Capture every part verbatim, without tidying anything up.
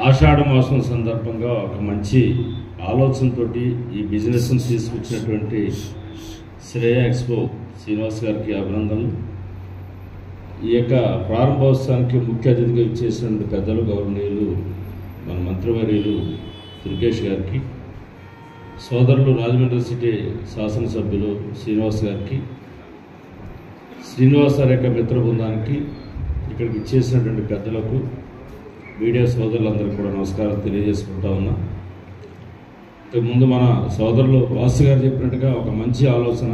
ఆషాఢ మాసం సందర్భంగా ఒక మంచి ఆలోచనతో ఈ బిజినెస్ను తీసుకొచ్చినటువంటి శ్రేయ ఎక్స్పో శ్రీనివాస్ గారికి అభినందనలు. ఈ యొక్క ప్రారంభోత్సవానికి ముఖ్య అతిథిగా ఇచ్చేసినటువంటి పెద్దలు గౌరవనీయులు మన మంత్రివర్యులు దుర్గేష్ గారికి, సోదరులు రాజమండ్రి సిటీ శాసనసభ్యులు శ్రీనివాస్ గారికి, శ్రీనివాస్ గారి యొక్క మిత్ర బృందానికి, ఇక్కడికి ఇచ్చేసినటువంటి పెద్దలకు, మీడియా సోదరులందరికీ కూడా నమస్కారం తెలియజేసుకుంటా ఉన్నా. ముందు మన సోదరులు వాసు గారు చెప్పినట్టుగా ఒక మంచి ఆలోచన.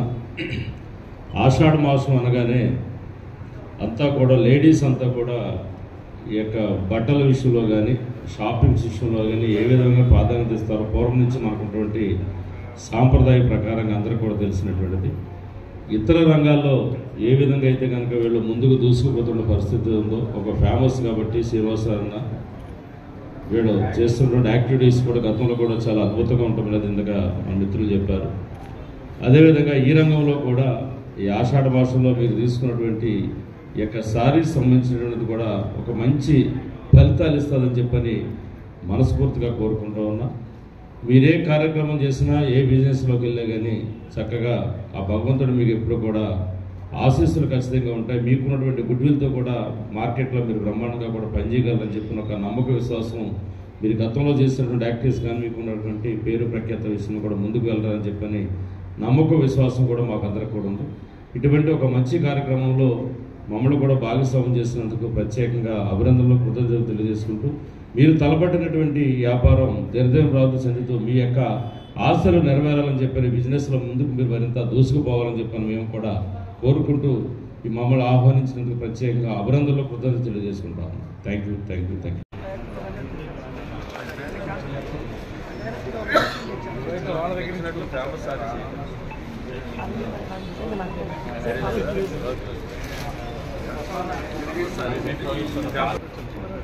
ఆషాఢ మాసం అనగానే అంతా కూడా లేడీస్ అంతా కూడా ఈ యొక్క బట్టల విషయంలో కానీ షాపింగ్స్ విషయంలో కానీ ఏ విధంగా ప్రాధాన్యత ఇస్తారో పూర్వం నుంచి మనకున్నటువంటి సాంప్రదాయ ప్రకారంగా అందరికీ కూడా తెలిసినటువంటిది. ఇతర రంగాల్లో ఏ విధంగా అయితే కనుక వీళ్ళు ముందుకు దూసుకుపోతున్న పరిస్థితి ఉందో, ఒక ఫేమస్ కాబట్టి శ్రీనివాస అన్న వీళ్ళు చేస్తున్నటువంటి యాక్టివిటీస్ కూడా గతంలో కూడా చాలా అద్భుతంగా ఉంటుంది, ఇందుగా మన మిత్రులు చెప్పారు. అదేవిధంగా ఈ రంగంలో కూడా ఈ ఆషాఢ మాసంలో మీరు తీసుకున్నటువంటి ఈ యొక్క శారీస్ సంబంధించినటువంటిది కూడా ఒక మంచి ఫలితాలు ఇస్తుందని చెప్పని మనస్ఫూర్తిగా కోరుకుంటూ ఉన్నా. మీరే కార్యక్రమం చేసినా, ఏ బిజినెస్లోకి వెళ్ళా కానీ చక్కగా ఆ భగవంతుడు మీకు ఎప్పుడు కూడా ఆశీస్సులు ఖచ్చితంగా ఉంటాయి. మీకున్నటువంటి గుడ్విల్తో కూడా మార్కెట్లో మీరు బ్రహ్మాండంగా కూడా పనిచేయగలరని చెప్పిన ఒక నమ్మక విశ్వాసం, మీరు గతంలో చేసినటువంటి యాక్టివిటీస్ కానీ మీకున్నటువంటి పేరు ప్రఖ్యాత విషయంలో కూడా ముందుకు వెళ్ళారని చెప్పని నమ్మక విశ్వాసం కూడా మాకు అందరికీ కూడా ఉంది. ఇటువంటి ఒక మంచి కార్యక్రమంలో మమ్మల్ని కూడా భాగస్వామ్యం చేసినందుకు ప్రత్యేకంగా అభినందనలు, కృతజ్ఞతలు తెలియజేసుకుంటూ, మీరు తలపట్టినటువంటి వ్యాపారం దినదిన రాదు చెందుతూ మీ యొక్క ఆశలు నెరవేరాలని చెప్పని బిజినెస్లో ముందుకు మీరు మరింత దూసుకుపోవాలని చెప్పని మేము కూడా కోరుకుంటూ ఈ మమ్మల్ని ఆహ్వానించినందుకు ప్రత్యేకంగా అభినందనలు, కృతజ్ఞతలు తెలియజేసుకుంటాము. Thank you thank you thank you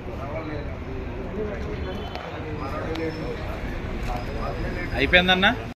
అయిపోయిందన్నా.